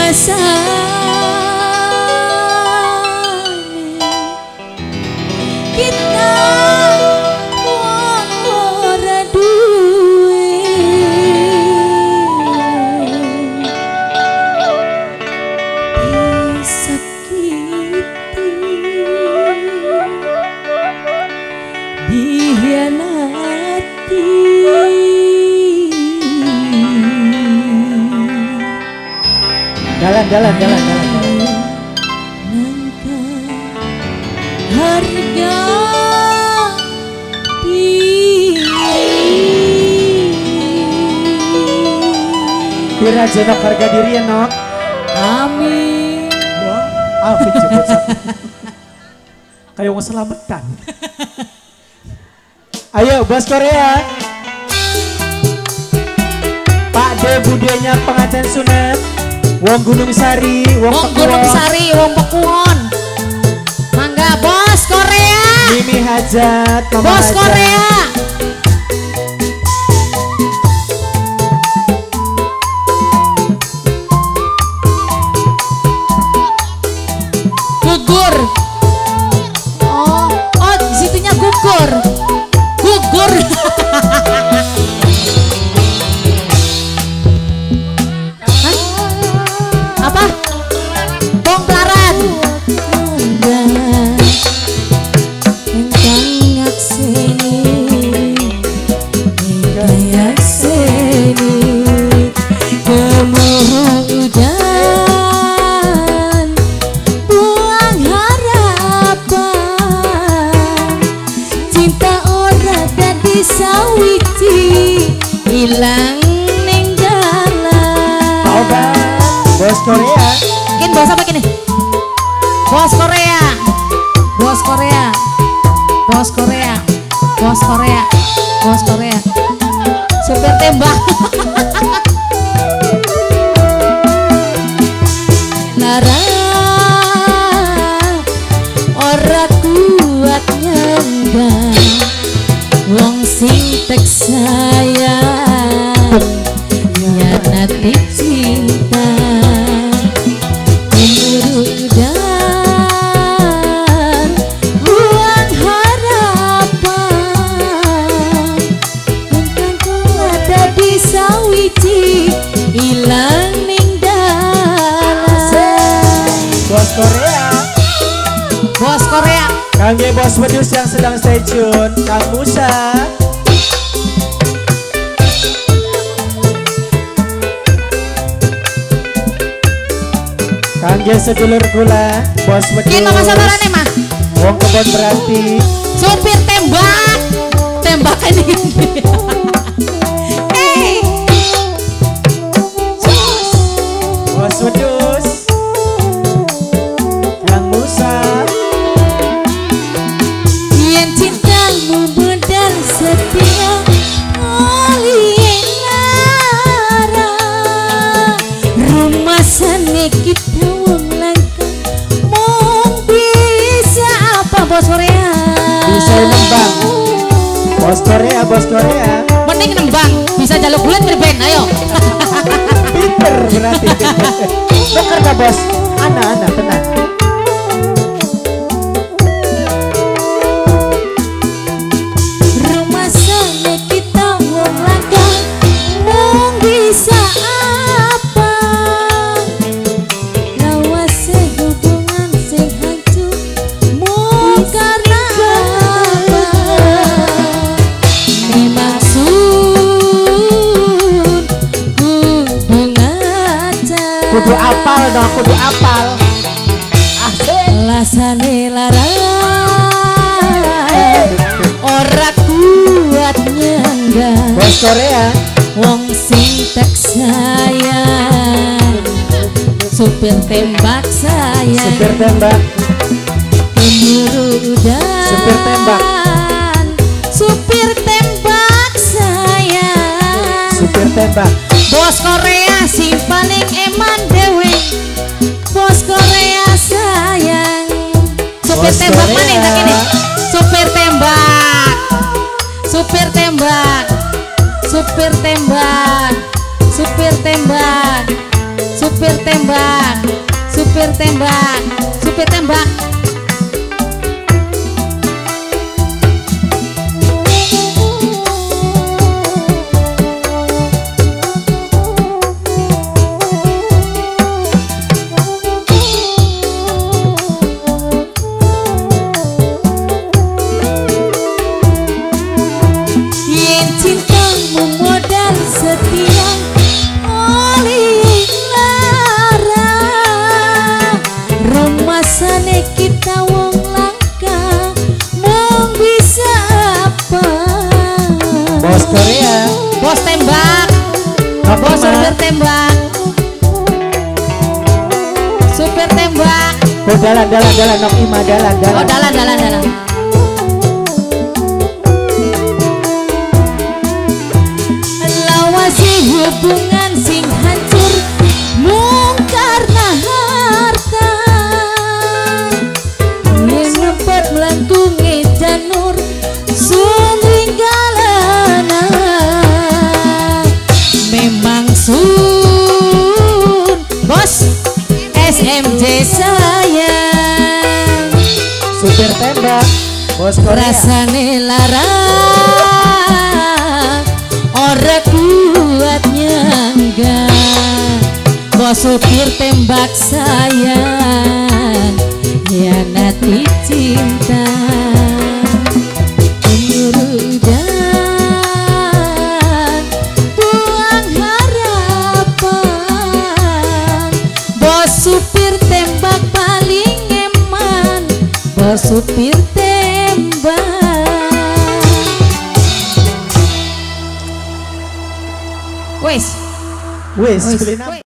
kita ora duwe disakiti dihianati jalan nangka harga Pira jenok harga diri ya nok. amin. Amin cepet. Kayak mau selamatan. Ayo bos Korea. Pak De budenya pengantin sunat. Wong Gunung Sari, wong Pekuwon. Mangga bos Korea. Mimi Hajat, Mama Bos Hajat. Korea. Gugur. Oh, disitunya gugur. Gugur. Apa? Bong Pelaran. Engkang ngakseni, gemuruh udan, buang harapan, cinta ora dadi sawiji, ilang ning dalan. Bos Korea. Kin bos apa kini? Bos Korea. Bos Korea. Bos Korea. Bos Korea. Bos Korea. Supir tembak. Lara ora kuat nyenggang wong sing tek sayang nyanati cinta dan buang harapan engkang kuat dadi sawiji ilang ning dalan. Bos Korea. Bos Korea. Kangge bos wedus yang sedang stay tune, Kang Musa. Kangge sedulur gula, bos wedus. Kin mama sabarane mah. Wong kebon berarti. Supir tembak. Tembakan ini. Hey. Bos wedus. Kang Musa. Yen cintamu benar setia alienara rumah sana kita wong langka mong bisa apa bos Korea Bisa nembang. Bos Korea, bos Korea. mending nembang bisa jaluk bulan berben ayo. Pinter berarti. Beker gak bos? Anak-anak tenang. Rumah sana kita wong langka mong bisa apa ngawase hubungan sing hancur mong karena apa dimaksud hubungan Kudu apal dong, kudu apal. Asik. lasane lara ora kuat nyangga Bos Korea. wong sing tek sayang supir tembak sayang Supir tembak. gemuruh udan Supir tembak. supir tembak sayang Supir tembak. bos Korea si paling eman dewe bos Korea sayang supir Bos tembak Korea. mana yang tak ini supir tembak supir tembak supir tembak supir tembak supir supir tembak, supir tembak, supir tembak. Yen cintamu modal setia oleh lara, rumasane kita wong langka, mong bisa apa? Bos Korea. Bos tembak, bos supir tembak, supir tembak. Oh dalan Nok Ima dalan. Oh dalan. Lawasi hubungan sing hancur mung karena harta, yen nempat melangkungi janur sumringgalana. Memang sun bos SMJ sayang, Supir tembak. Bos Korea. rasane lara ora kuat nyangga. Bos supir tembak sayang, hianati cinta. Kemurudan buang harapan, bos supir tembak paling eman, bos supir tembak. Wes. Wis,